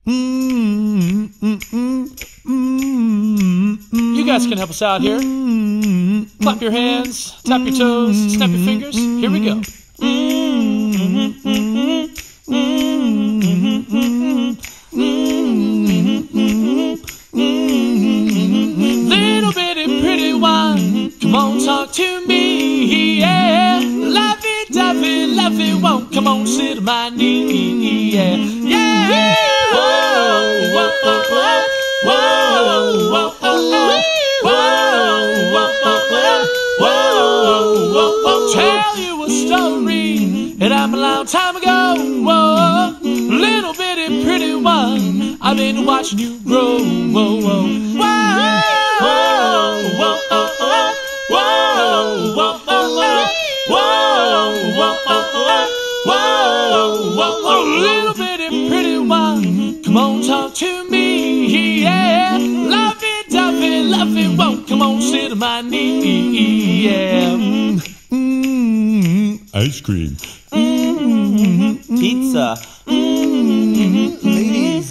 You guys can help us out here. Clap your hands, tap your toes, snap your fingers. Here we go. Little bitty pretty one, come on, talk to me, yeah. Lovey, won't come on, sit on my knee, yeah. Yeah. Whoa, whoa, whoa, whoa, whoa, whoa, whoa, whoa, whoa. Tell you a story, and I'm a long time ago. Whoa, little bitty pretty one, I've been watching you grow. Whoa, whoa, whoa, whoa, whoa, whoa, whoa, whoa, whoa. Whoa, whoa, whoa, little bitty pretty one, come on, talk to me, yeah. Lovey, won't come on, sit on my knee, yeah. Ice cream. Pizza. Ladies.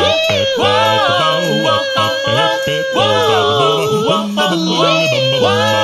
Whoa.